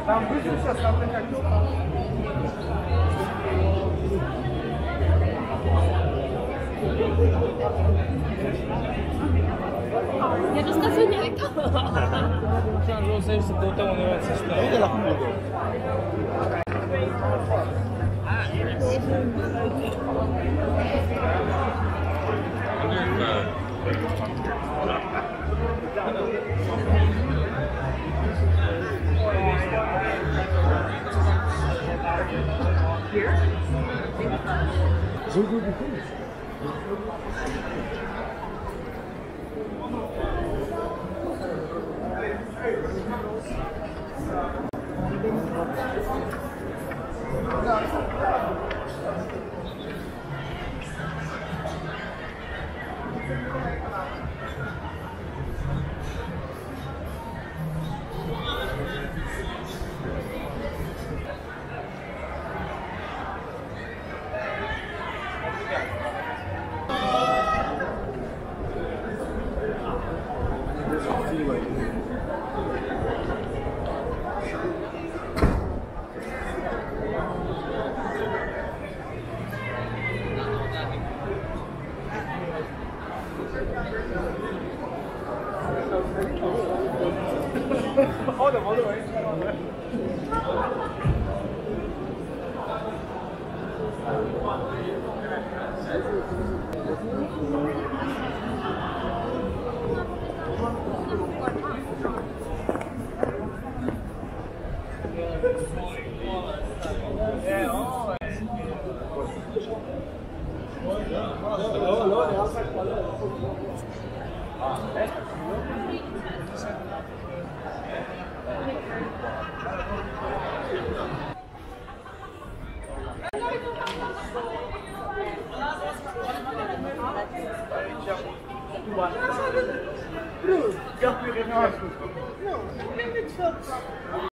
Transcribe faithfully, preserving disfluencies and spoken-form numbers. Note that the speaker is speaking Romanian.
Там выжил сейчас, там ты как Я just got so neck. Rosse se căutăm undeva să stăm. de la cum zo goed begonnen. Não, eu tenho